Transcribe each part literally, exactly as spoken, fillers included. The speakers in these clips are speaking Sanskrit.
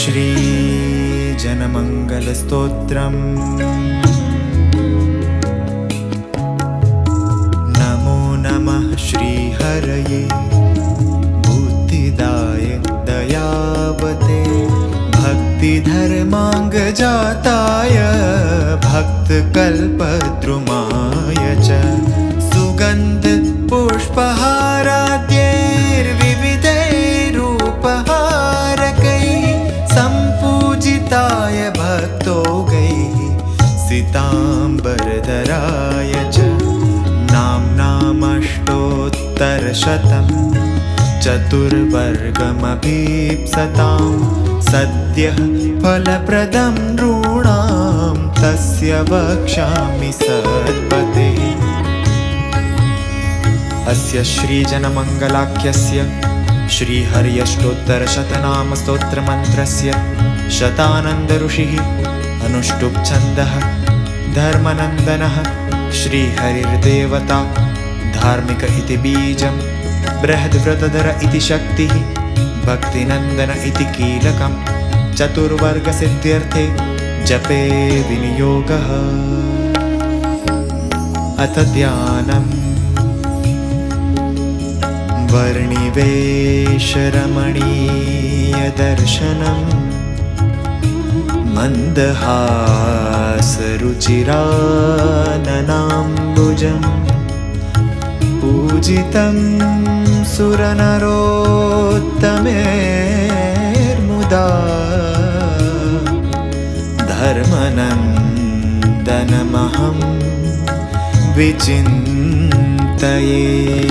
श्रीजनमङ्गलस्तोत्रम्। नमो नमः श्रीहरये बुद्धिदाय दयावते भक्तिधर्माङ्गजाताय भक्तकल्पद्रुमाय च सुगन्ध पुष्पहाराद्यैर्विविधैरूपहारकैः सम्पूजिताय भक्तोगैः सिताम्बरधराय च नाम्नामष्टोत्तरशतं चतुर्वर्गमभीप्सतां सद्यः फलप्रदं नॄणां तस्य वक्ष्यामि सत्पतेः। अस्य श्रीजनमङ्गलाख्यस्य श्रीहर्यष्टोत्तरशतनामस्तोत्रमन्त्रस्य शतानन्दऋषिः अनुष्टुप् छन्दः धर्मनन्दनः श्रीहरिर्देवता धार्मिक इति बीजं बृहद्व्रतधर इति शक्तिः भक्तिनन्दन इति कीलकं चतुर्वर्गसिद्ध्यर्थे जपे विनियोगः। अथ ध्यानम्। वर्णिवेशरमणीयदर्शनं मन्दहासरुचिराननाम्बुजं पूजितं सुरनरोत्तमेर्मुदा धर्मनन्दनमहं विचिन्तये।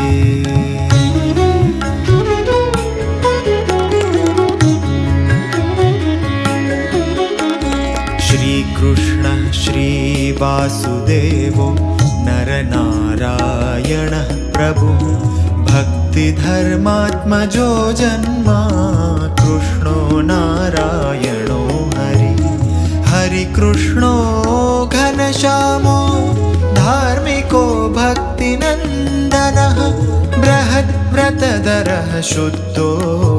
श्रीकृष्णः श्रीवासुदेवो नरनारायणः प्रभुः भक्तिधर्मात्मजो जन्मा कृष्णो नारायणो हरि हरिकृष्णो घनश्यामो धार्मिको भक्तिनन्दनः बृहद्व्रतधरः शुद्धो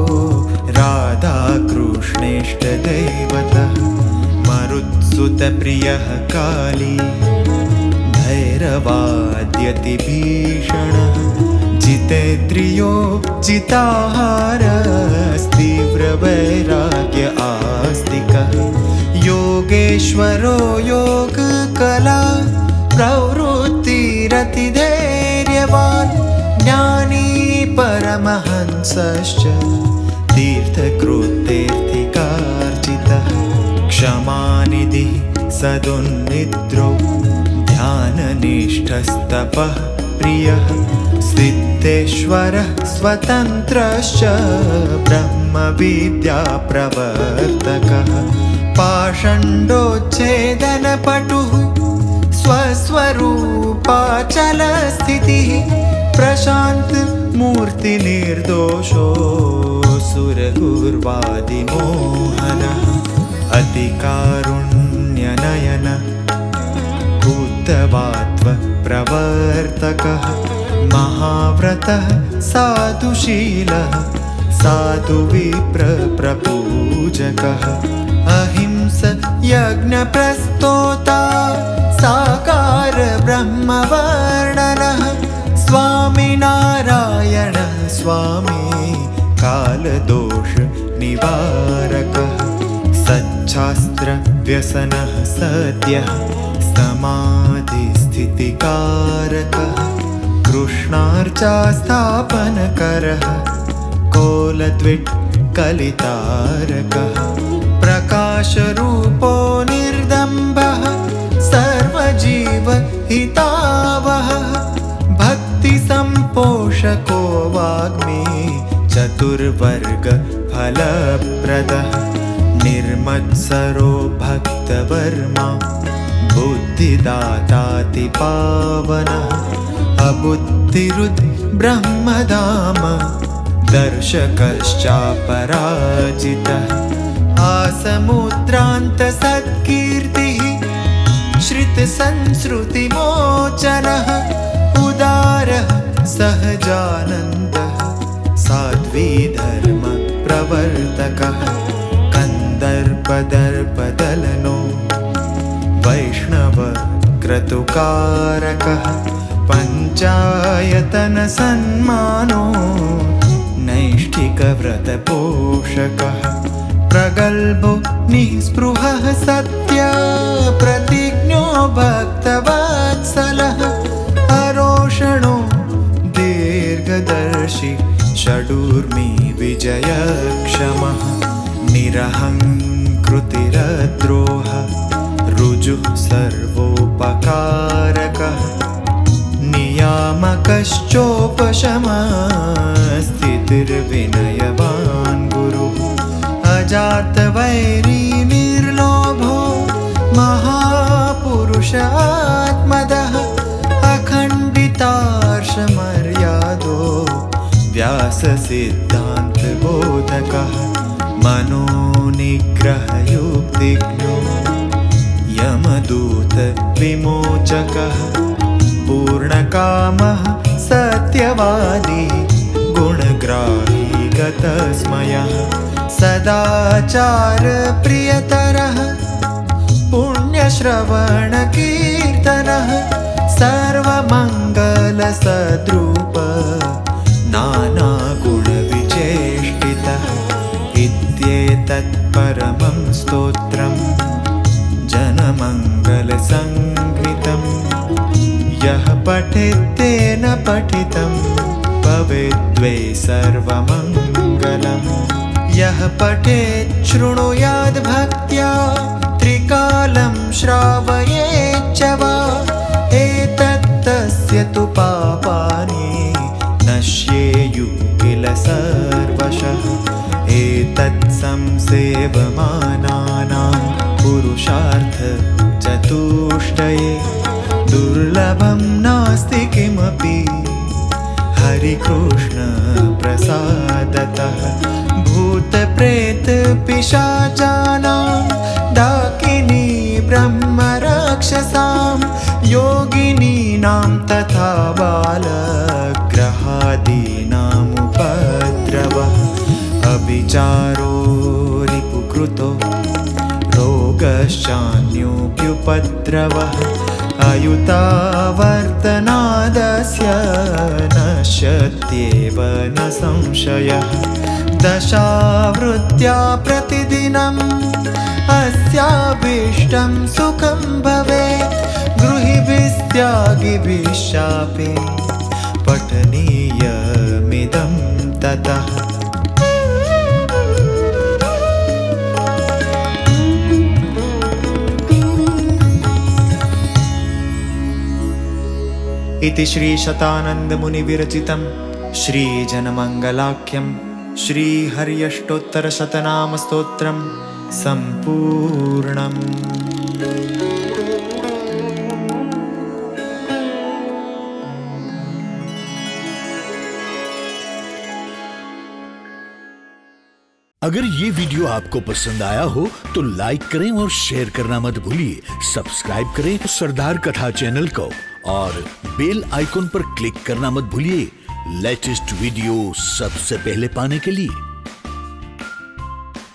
राधाकृष्णेष्टदैवतः मरुत्सुतप्रियः काली भैरवाद्यतिभीषणः जितेन्द्रियो जिताहारस्तीव्रवैराग्य आस्तिकः योगेश्वरो योगकला प्रवृत्तिरतिधैर्यवान् ज्ञानी परमहंसश्च तीर्थकृतेऽर्थिकार्जितः क्षमानिधिः सदुन्निद्रो ध्याननिष्ठस्तपः प्रियः सिद्धेश्वरः स्वतन्त्रश्च ब्रह्मविद्याप्रवर्तकः पाषण्डोच्छेदनपटुः स्वस्वरूपाचलस्थितिः प्रशान्तमूर्तिनिर्दोषो सुरगुर्वादिमोहनः अतिकारुण्यनयन भूतवात्वप्रवर्तकः महाव्रतः साधुशीलः साधुविप्रप्रपूजकः अहिंस यज्ञप्रस्तोता साकार ब्रह्मवर्णनः स्वामिनारायणः स्वामी कालदोष निवारकः सच्छास्त्रव्यसनः सद्यः समाधिस्थितिकारकः कृष्णार्चास्थापनकरः कोलद्विट्कलितारकः प्रकाशरूपो निर्दम्भः सर्वजीवहितावहः भक्तिसम्पोषको वाग्मी चतुर्वर्गफलप्रदः निर्मत्सरो भक्तवर्मा बुद्धिदातातिपावनः अबुद्धिरुद्ब्रह्मधाम दर्शकश्चापराजितः आसमुद्रान्तसत्कीर्तिः श्रितसंस्कृतिमोचनः उदारः सहजानन्दः साध्वीधर्मप्रवर्तकः क्रतुकारकः पञ्चायतन सन्मानो नैष्ठिकव्रतपोषकः प्रगल्भो निःस्पृहः सत्य प्रतिज्ञो भक्तवत्सलः अरोषणो दीर्घदर्शी षडूर्मी विजयक्षमः निरहङ्कृतिरद्रोह ऋजुः सर्वोपकारकः नियामकश्चोपशमस्थितिर्विनयवान् गुरुः अजातवैरी निर्लोभो महापुरुषात्मदः अखण्डितार्षमर्यादो व्याससिद्धान्तबोधकः मनोनिग्रहयुक्तिज्ञो यमदूतविमोचकः पूर्णकामः सत्यवादी गुणग्राही गतस्मयः सदाचारप्रियतरः पुण्यश्रवणकीर्तनः सर्वमङ्गलसद्रूप नानागुणविचेष्टितः इत्येतत् परमं स्तोत्रम् जनमङ्गलसङ्गीतं यः पठेत्तेन पठितं भवेद्वै सर्वमङ्गलम् यः पठेत् शृणुयाद् भक्त्या त्रिकालं श्रावयेच्च वा एतत्तस्य तु पापानि नश्येयुः किल सर्वशः एतत् संसेवमानानां पुरुषार्थ चतुष्टये दुर्लभं नास्ति किमपि हरिकृष्ण प्रसादतः भूतप्रेतपिशाचानां डाकिनी ब्रह्मराक्षसां योगिनीनां तथा बालग्रहादीनामुपद्रवः अभिचारो रिपुकृतो रोगश्चान्योऽप्युपद्रवः अयुतावर्तनादस्य नश्यत्येव न संशयः दशावृत्त्या प्रतिदिनम् अस्याभीष्टं सुखं भवेत् गृहीभिस्त्यागिभिश्चापि पठनीयमिदं ततः इति श्रीशतानन्दमुनिविरचितं श्रीजनमङ्गलाख्यं श्रीहर्यष्टोत्तरशतनामस्तोत्रं सम्पूर्णम्। अगर ये वीडियो आपको पसंद आया हो तो लाइक करें और शेयर करना मत भूलिए। सब्सक्राइब करें सरदार कथा चैनल को और बेल आइकॉन पर क्लिक करना मत भूलिए लेटेस्ट वीडियो सबसे पहले पाने के लिए।